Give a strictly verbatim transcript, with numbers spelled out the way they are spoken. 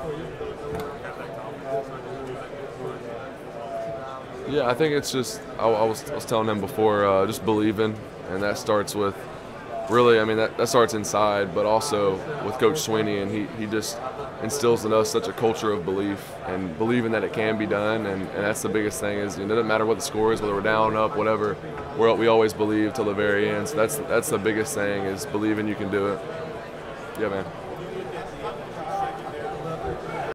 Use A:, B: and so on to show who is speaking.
A: Yeah, I think it's just I, I was I was telling him before, uh, just believing, and that starts with really. I mean, that, that starts inside, but also with Coach Sweeney, and he he just instills in us such a culture of belief and believing that it can be done, and, and that's the biggest thing. Is you know, it doesn't matter what the score is, whether we're down, up, whatever. We're, we always believe till the very end. So that's that's the biggest thing is believing you can do it. Yeah, man.